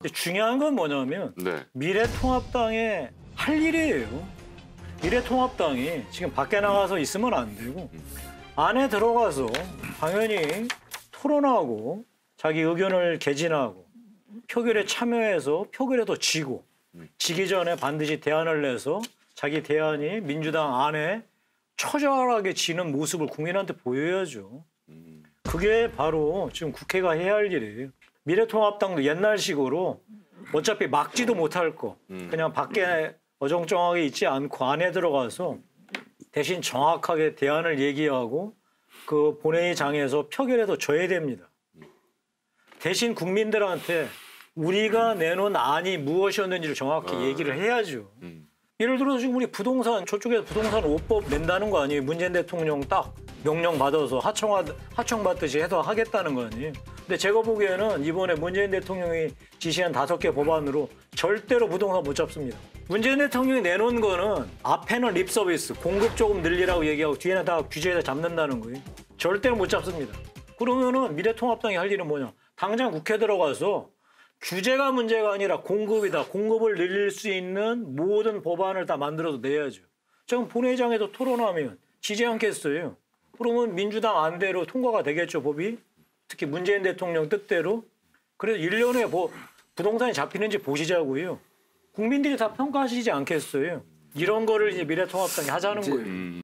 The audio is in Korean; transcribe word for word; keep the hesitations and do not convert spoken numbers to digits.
중요한 건 뭐냐면 네. 미래통합당의 할 일이에요. 미래통합당이 지금 밖에 나가서 있으면 안 되고 안에 들어가서 당연히 토론하고 자기 의견을 개진하고 표결에 참여해서 표결에도 지고 지기 전에 반드시 대안을 내서 자기 대안이 민주당 안에 처절하게 지는 모습을 국민한테 보여야죠. 그게 바로 지금 국회가 해야 할 일이에요. 미래통합당도 옛날식으로 어차피 막지도 못할 거 그냥 밖에 어정쩡하게 있지 않고 안에 들어가서 대신 정확하게 대안을 얘기하고 그 본회의장에서 표결에도 져야 됩니다. 대신 국민들한테 우리가 내놓은 안이 무엇이었는지를 정확히 얘기를 해야죠. 예를 들어서 지금 우리 부동산 저쪽에서 부동산 오법 낸다는 거 아니에요. 문재인 대통령 딱 명령 받아서 하청 하청받듯이 해서 하겠다는 거 아니에요. 근데 제가 보기에는 이번에 문재인 대통령이 지시한 다섯 개 법안으로 절대로 부동산 못 잡습니다. 문재인 대통령이 내놓은 거는 앞에는 립 서비스, 공급 조금 늘리라고 얘기하고 뒤에는 다 규제에다 잡는다는 거예요. 절대로 못 잡습니다. 그러면은 미래통합당이 할 일은 뭐냐? 당장 국회 들어가서 규제가 문제가 아니라 공급이다. 공급을 늘릴 수 있는 모든 법안을 다 만들어서 내야죠. 지금 본회의장에서 토론하면 지지 않겠어요. 그러면 민주당 안대로 통과가 되겠죠, 법이. 특히 문재인 대통령 뜻대로. 그래서 일 년에 뭐 부동산이 잡히는지 보시자고요. 국민들이 다 평가하시지 않겠어요. 이런 거를 이제 미래통합당이 하자는 거예요.